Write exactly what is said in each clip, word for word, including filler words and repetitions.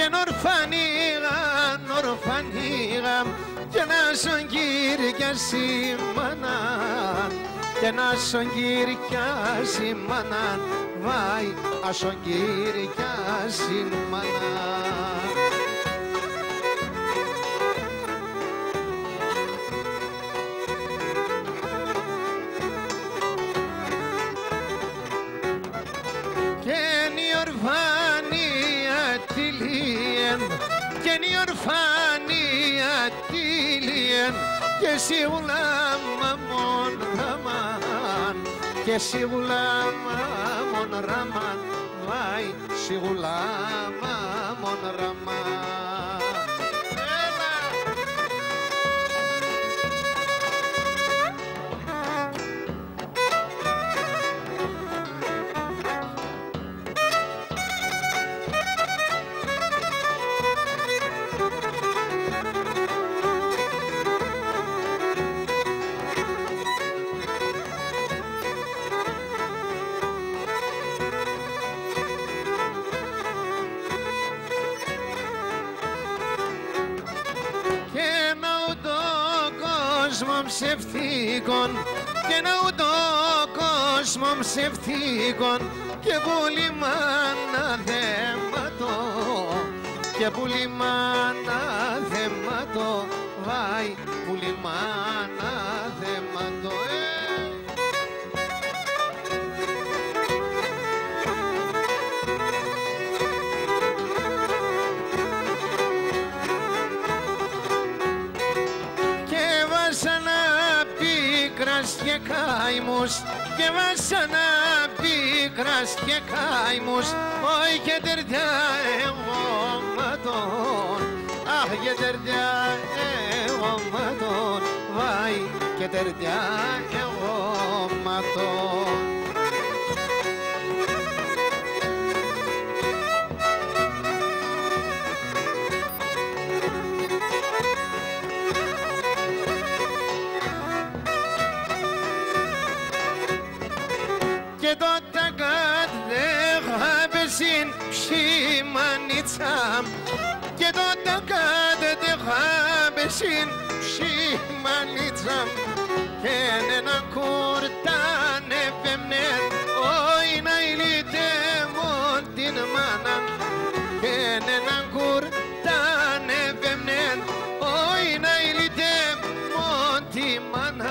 και νορφανίγα, νορφανίγα και να σον κυρκιάσει μάνα, και να σον κυρκιάσει μάνα, βάι ασον κυρκιάσει μάνα. Και η ορφάνια τίλιεν και σίγουρα μαμον ραμάν, και σίγουρα μαμον ραμάν, βάι σίγουρα μαμον ραμάν. Κόσμο ψευτικών και να ούτω κόσμο ψευτικών και πολύ μάνα θέματο, και πολύ μάνα θέματο, βάι πολύ μάνα θέματο. Και καημούς και βάσανα πίκρας και καημούς, όχι και τερδιά εγώ ματών, αχ και τερδιά εγώ ματών, βάι και τερδιά εγώ ματών. Και τότε κατέχα πεσίν ψημανίτσα, και τότε κατέχα πεσίν ψημανίτσα, και ένα κουρτάνε πεμνέν, όχι να ηλίτε μον την μάνα, και ένα κουρτάνε πεμνέν, όχι να ηλίτε μον την μάνα.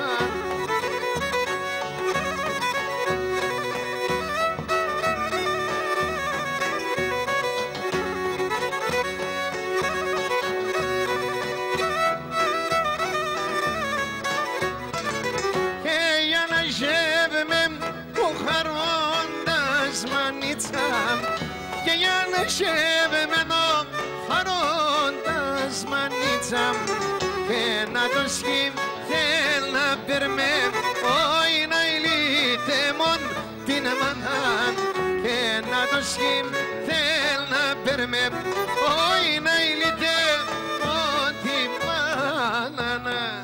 Και για να σέβεμενο χαρώντας μανίτσα, και να το σχήμ θέλ να περμέ, όχι να ηλίτε μον την μανάν, και να το σχήμ θέλ να περμέ, όχι να ηλίτε μον την μανάν.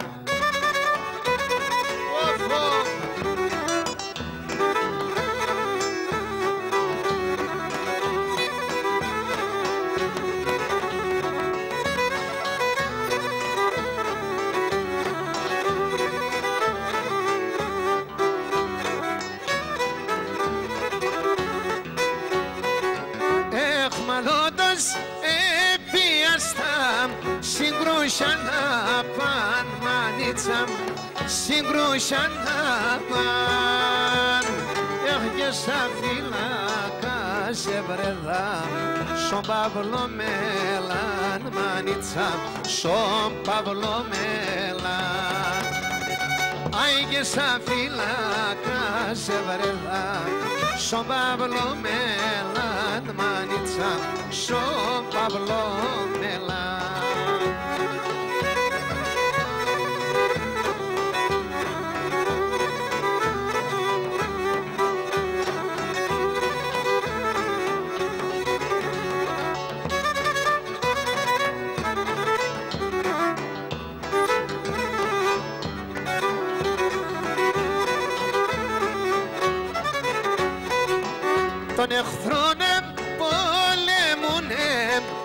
Συγκρούσαν απάν μανίτσα, συγκρούσαν απάν, έχ και σαν φύλακα σε βρεδά, σον Παύλο Μέλαν μανίτσα, σον Παύλο Μέλαν. Άι και σαν φύλακα σε βρεδά, σον Παύλο Μέλαν μανίτσα, σον Παύλο Μέλαν. Τον εχθρόν πολέμουνε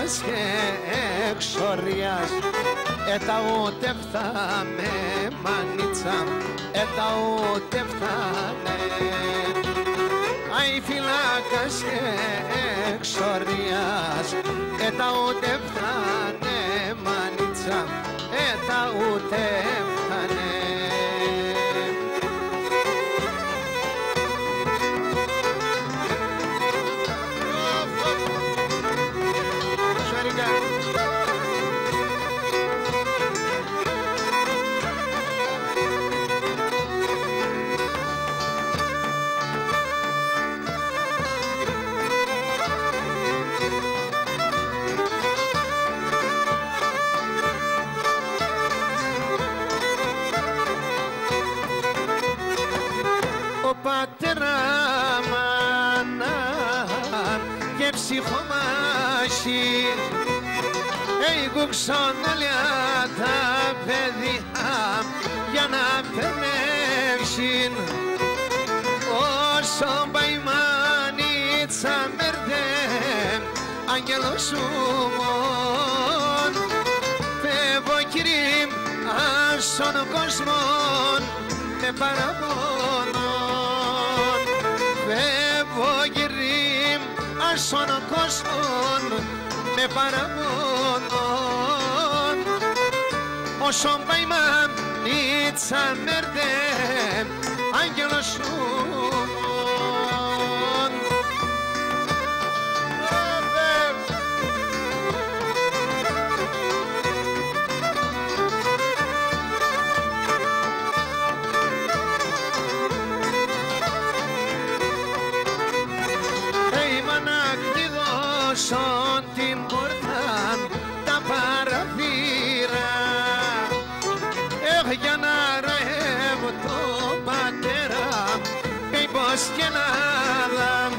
φυλάκας και εξοριάς, έτα ούτε φθάμε μανίτσα, έτα ούτε φθάνε. Αι φυλάκας και εξοριάς, έτα ούτε φθάνε μανίτσα, έτα ούτε φθάνε. Πατέρα μάνα και ψυχομάχη, έγκουξον όλα τα παιδιά για να περνεύσουν. Όσο πάει μανίτσα μερδέ, άγγελος σου μόν, φεύγω κύριε άσον κόσμον με παραπονό. Φεύγω γυρίμ άσον κόσμον με παραπονών. Όσον πάει μανίτσα μερδέ, άγγελος σου μόν. Σον την πόρτα τα παραθύρα, έχ για να ρεύω τον πατέρα, πέι πως και να δω,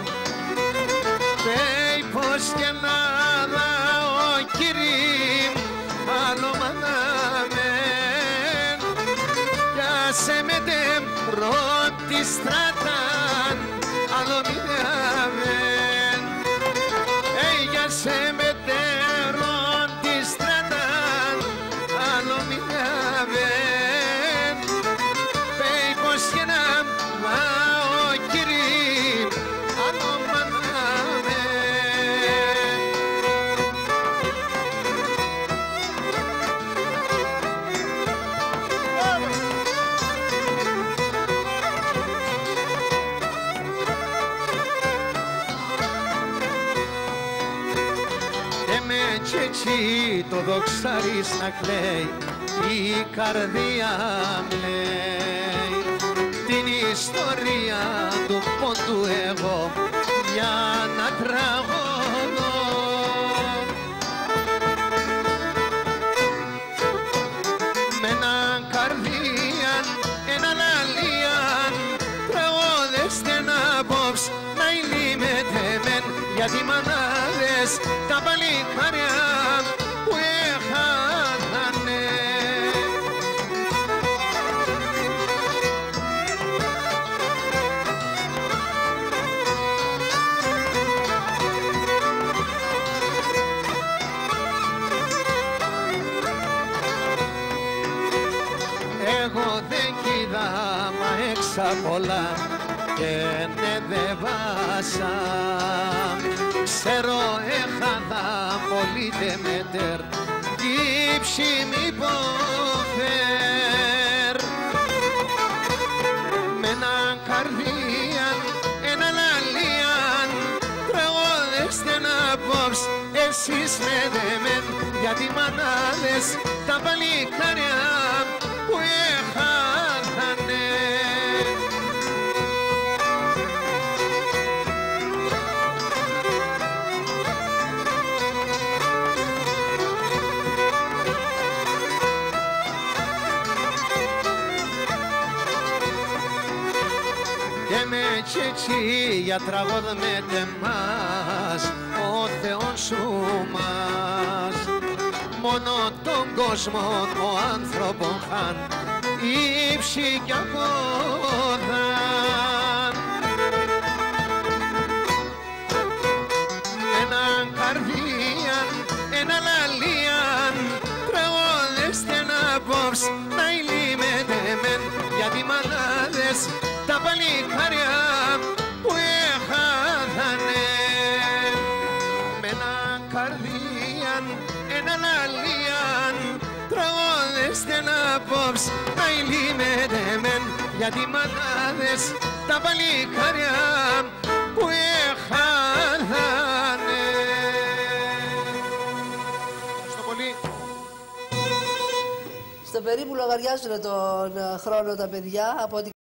πέι πως και να δω ο κύριμ άλλο μαναμέν, κι άσε με τε πρώτη στράταν άλλο μηδιαβέν. Σε μετέρων τη στράταν άλλο μηδαβέν, πέι πως και να μάω κύριε άλλο μαναβέν. Κι έτσι το δοξάρις να κλαίει, η καρδιά λέει την ιστορία του πόντου εγώ για να τραγωδώ. Με έναν καρδίαν, ένα λαλίαν, τραγωδέστε να απόψ να ηλίμετε μεν, γιατί μανάδες τα παλικάρια που έχανε. Εγώ δεν κοίδα μα έξα πολλά και ναι δε βάσα. Ξέρω έχανα πολύ δε μετέρ κύψη μη υποφέρ. Με έναν καρδίαν, ένα λαλίαν, τραγωδέστε να απόψ εσείς με δεμέν, γιατί μανάδες τα παλικάρια που έχανανε. Και με έτσι για τραγωδμέτε μας ο Θεός σου μας. Μόνο τον κόσμο ο άνθρωπον χαν ύψη κι απόδαν. Έναν καρδίαν, έναν αλλιάν τραγώδεστε να απόψ να ηλίμενεμεν γιατί μανάδες τα παλικάρια που έχανανε. Ευχαριστώ πολύ. Στο περίπου λογαριάζουν τον χρόνο τα παιδιά από ό,τι